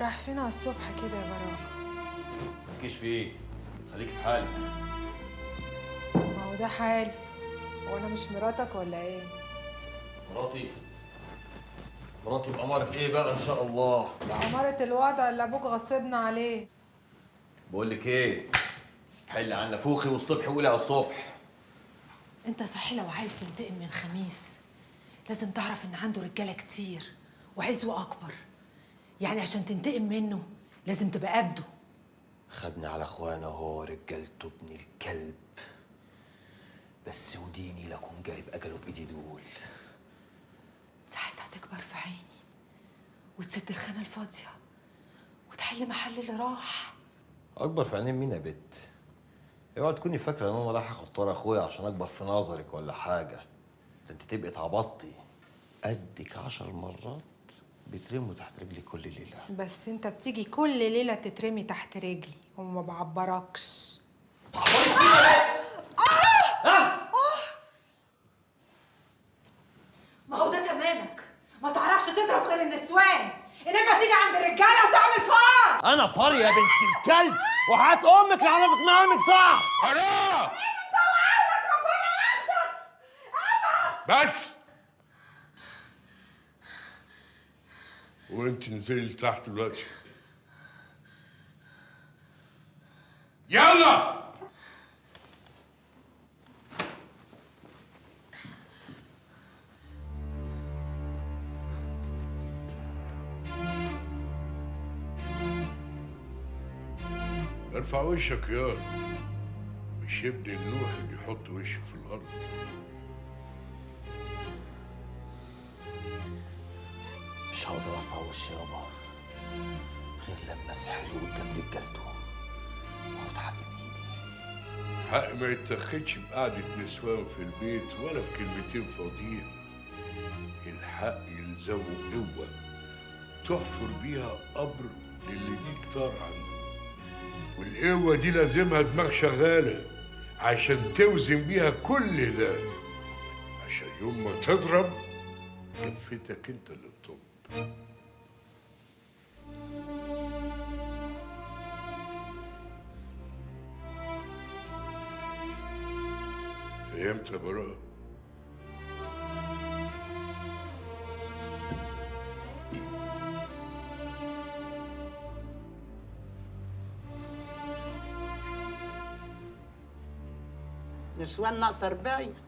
راح فين على الصبح كده يا براء؟ مالكيش فيه، خليك في حالك. ما هو ده حالي. هو انا مش مراتك ولا ايه؟ مراتي بأمارة ايه بقى ان شاء الله؟ بأمارة الوضع اللي ابوك غصبنا عليه. بقول لك ايه، حل عن نفوخي والصبح قولي على الصبح. انت صحيح لو عايز تنتقم من خميس لازم تعرف ان عنده رجاله كتير وعزوه اكبر. يعني عشان تنتقم منه لازم تبقى قده. خدني على اخوانا هو رجالته ابن الكلب. بس وديني لكون جايب اجله بايدي دول. ساعتها تكبر في عيني وتسد الخانه الفاضيه وتحل محل اللي راح. اكبر في عينين مين يا بت؟ اوعي تكوني فاكره ان انا رايح اخد طار اخويا عشان اكبر في نظرك ولا حاجه. ده انت تبقي اتعبطتي قدك 10 مرات بيترموا تحت رجلي كل ليله. بس انت بتيجي كل ليله تترمي تحت رجلي وما بعبركش. ما هو ده تمامك، ما تعرفش تضرب غير النسوان، انما تيجي عند الرجاله وتعمل فار. انا فار يا بنت الكلب، وحات امك اللي عرفت مقامك صح. حرام! انت وعندك ربنا ياخدك. بس وانت نزلي تحت دلوقتي. يلا ارفع وشك يا مش ابن النوح اللي يحط وشه في الارض. مش هقدر ارفع وشي يابا غير لما اسحله قدام رجالته واخد حقي بايدي. حق ما يتاخدش بقعدة نسوان في البيت ولا بكلمتين فاضيين. الحق يلزمه قوة تحفر بيها قبر للي ليك طار عنده، والقوة دي لازمها دماغ شغالة عشان توزن بيها كل ده، عشان يوم ما تضرب كفتك انت اللي تطب. فهمت يا براء؟ نسوان ناقصه 40.